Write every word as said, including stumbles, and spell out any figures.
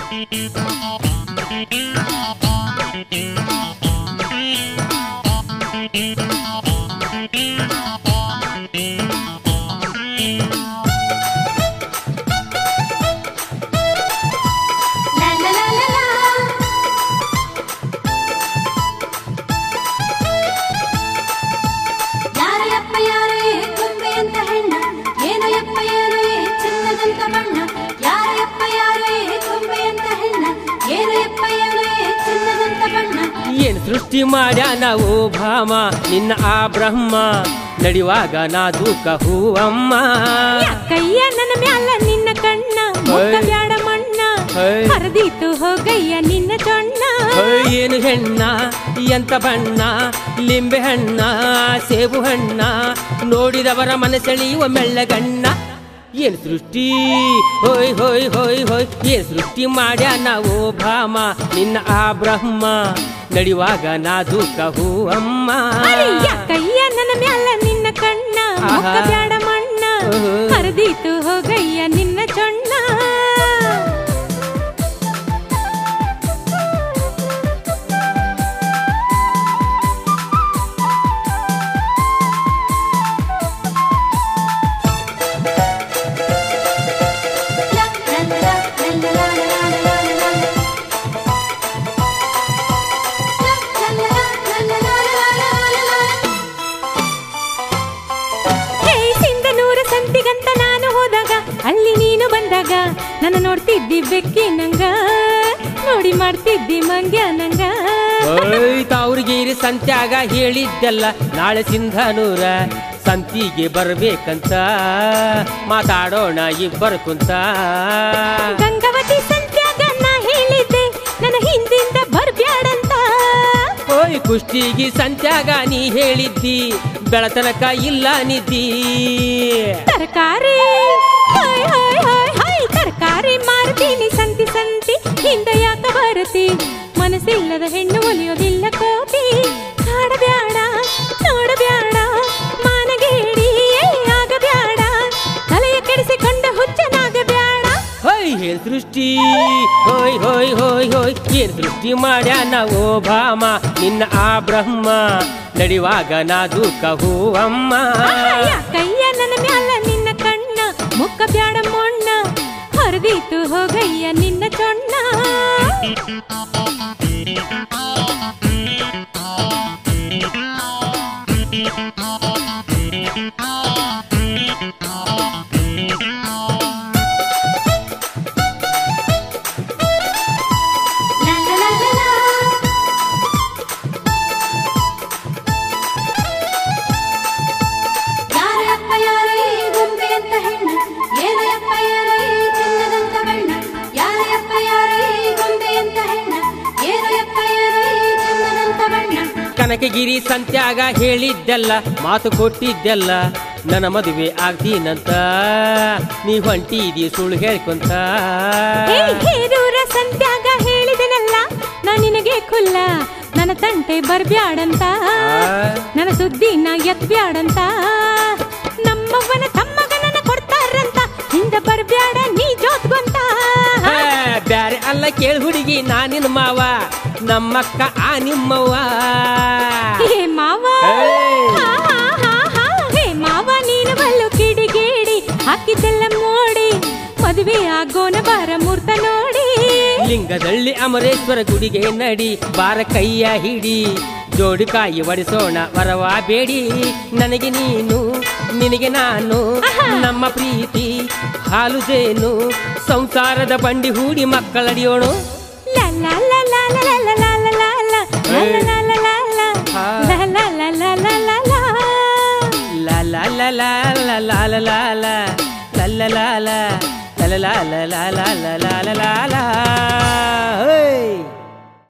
ಸೃಷ್ಟಿ ಮಾಡ್ಯಾನ ಓ ಭಾಮ ನಿನ್ನ ಆ ಬ್ರಹ್ಮ ನಡೆಯುವಾಗ ನಾದೂಕ ಹೂವಮ್ಮ ಕೈಯ ನನ್ನ ಮ್ಯಾಲ ನಿನ್ನ ಕಣ್ಣ ಬ್ಯಾಡ ಮಣ್ಣ ಹರಿದೀತು ಹೋಗಯ್ಯ ನಿನ್ನ ಚೊಣ್ಣ ಏನು ಹೆಣ್ಣ ಎಂತ ಬಣ್ಣ ಲಿಂಬೆ ಹಣ್ಣ ಸೇಬು ಹಣ್ಣ ನೋಡಿದವರ ಮನಸೆಳೆಯುವ ಮೆಳ್ಳಗಣ್ಣ ಏನ್ ಸೃಷ್ಟಿ ಹೋಯ್ ಹೋಯ್ ಹೋಯ್ ಹೋಯ್ ಏನ್ ಸೃಷ್ಟಿ ಮಾಡ್ಯಾನ ಓ ಭಾಮ ನಿನ್ನ ಆ ಬ್ರಹ್ಮ ನಡೆಯುವಾಗ ನಾದೂಕ ಹೂವಮ್ಮ ಕೈಯ ನನ್ನ ಮ್ಯಾಲ ನಿನ್ನ ಕಣ್ಣ ಬ್ಯಾಡ ಮಣ್ಣ ಹರಿದೀತು ಹೋಗಯ್ಯ ನಿನ್ನ ಚೊಣ್ಣ ಅಲ್ಲಿ ನೀನು ಬಂದಾಗ ನನ್ನ ನೋಡ್ತಿದ್ದಿ ಬೆಕ್ಕಿ ನಂಗ ನೋಡಿ ಮಾಡ್ತಿದ್ದಿ ಮಂಗ್ಯ ನಂಗ ತಾವ್ರಿಗೇರಿ ಸಂತ್ಯಾಗ ಹೇಳಿದ್ದೆಲ್ಲ ನಾಳೆ ಸಿಂಧನೂರ ಸಂತಿಗೆ ಬರ್ಬೇಕಂತ ಮಾತಾಡೋಣ ಇಬ್ಬರು ಕುಂತ ಗಂಗಾವತಿ ಸಂತ್ಯಾಗ ನಾ ಹೇಳಿದ್ದೆ ನನ್ನ ಹಿಂದಿಂದ ಬರ್ಬ್ಯಾಡಂತ ಓಯ್ ಕುಷ್ಟಿಗಿ ಸಂತ್ಯಾಗ ನೀ ಹೇಳಿದ್ದಿ ಬೆಳತನಕ ಇಲ್ಲ ನಿದ್ದಿ ತರಕಾರಿ ತರಕಾರಿ ಮಾರ್ತೀನಿ ಸಂತಿ ಸಂತಿ ಹಿಂದೆ ಯಾಕ ಬರತಿ ಮನಸ್ಸಿಲ್ಲದ ಹೆಣ್ಣು ಒಲಿಯೋದಿಲ್ಲ ಕೋತಿ ಕಾಡಬ್ಯಾಡ ನೋಡಬ್ಯಾಡ ಮಾನಗೇಡಿ ಆಗಬ್ಯಾಡ ತಲೆಯ ಕೆಡಿಸಿಕೊಂಡ ಹುಚ್ಚನಾಗಬ್ಯಾಡ ಹೋಯ್ ಹೇಳ್ ಸೃಷ್ಟಿ ಹೋಯ್ ಹೋಯ್ ಹೋಯ್ ಹೋಯ್ ಏನ್ ಸೃಷ್ಟಿ ಮಾಡ್ಯಾನ ಓ ಭಾಮ ನಿನ್ನ ಆ ಬ್ರಹ್ಮ ನಡೆಯುವಾಗ ನಾದೂಕ ಹೂವಮ್ಮ ಕೈಯ ನನ್ನ ಮ್ಯಾಲ ನಿನ್ನ ಕಣ್ಣ ಮುಕ್ಕ ಬ್ಯಾಡ ಮೊಣ್ಣ ಹರಿದೀತು ಹೋಗಯ್ಯ ನಿನ್ನ ಚೊಣ್ಣ ಕನಕಗಿರಿ ಸಂತ್ಯಾಗ ಹೇಳಿದ್ದೆಲ್ಲ ಮಾತು ಕೊಟ್ಟಿದ್ದೆಲ್ಲ ನನ್ನ ಮದುವೆ ಆಗ್ತೀನಂತ ನೀ ಹೊಂಟಿದಿ ಸುಳ್ಳು ಹೇಳ್ಕೊಂತ ಹೇರೂರ ಸಂತ್ಯಾಗ ಹೇಳಿದೆನಲ್ಲ ನಾ ನಿನಗೆ ಖುಲ್ಲ ನನ್ನ ತಂಟೆ ಬರ್ಬ್ಯಾಡಂತ ನನ್ನ ಸುದ್ದಿನ ಎತ್ಬ್ಯಾಡಂತ ನಮ್ಮವ್ವನ ತಮ್ಮಗನ ಕೊಡ್ತಾರಂತ ಹಿಂದ ಬರ್ಬ್ಯಾಡ ನೀ ಜೋತ್ಗೊಂತ ಬ್ಯಾರೆ ಅಲ್ಲ ಕೇಳ ಹುಡುಗಿ ನಾನಿನ ಮಾವ ನಮ್ಮಕ್ಕ ಆ ನಿಮ್ಮವ್ವ ಹೇ ಮಾವ ಹೇ ಮಾವ ನೀನು ಬಲ್ಲು ಕಿಡಿಗೇಡಿ ಹಾಕಿದ್ದೆಲ್ಲ ಮೋಡಿ ಮದುವೆ ಆಗೋನ ಬಾರ ಮೂರ್ತ ನೋಡಿ ಲಿಂಗದಳ್ಳಿ ಅಮರೇಶ್ವರ ಗುಡಿಗೆ ನಡಿ ಬಾರ ಕೈಯ ಹಿಡಿ ಜೋಡಿ ಕಾಯಿ ಒಡಿಸೋಣ ವರವ ಬೇಡಿ ನನಗೆ ನೀನು ನಿನಗೆ ನಾನು ನಮ್ಮ ಪ್ರೀತಿ ಹಾಲು ಜೇನು ಸಂಸಾರದ ಬಂಡಿ ಹೂಡಿ ಮಕ್ಕಳಡಿಯೋಣ la la la la la la la la la la la la la